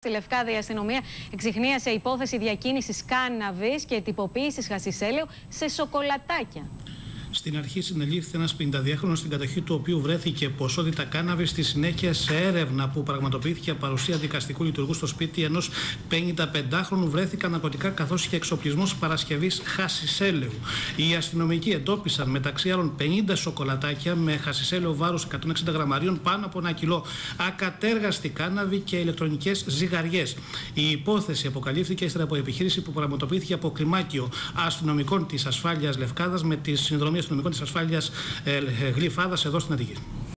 Στη Λευκάδα η αστυνομία εξιχνίασε υπόθεση διακίνησης κάναβης και τυποποίησης χασισέλαιου σε σοκολατάκια. Στην αρχή συνελήφθη ένας 52χρονος, στην κατοχή του οποίου βρέθηκε ποσότητα κάναβης. Στη συνέχεια, σε έρευνα που πραγματοποιήθηκε παρουσία δικαστικού λειτουργού στο σπίτι ενός 55χρονου, βρέθηκαν ναρκωτικά καθώς και εξοπλισμός παρασκευής χασισέλαιου. Οι αστυνομικοί εντόπισαν μεταξύ άλλων 50 σοκολατάκια με χασισέλαιο βάρους 160 γραμμαρίων, πάνω από 1 κιλό ακατέργαστη κάναβη και ηλεκτρονικές ζυγαριές. Η υπόθεση αποκαλύφθηκε ύστερα από επιχείρηση που πραγματοποιήθηκε από κλιμάκιο αστυνομικών της ασφάλειας Λευκάδας με τη συνδρομή αστυνομικών της ασφάλειας Γλυφάδας εδώ στην Αττική.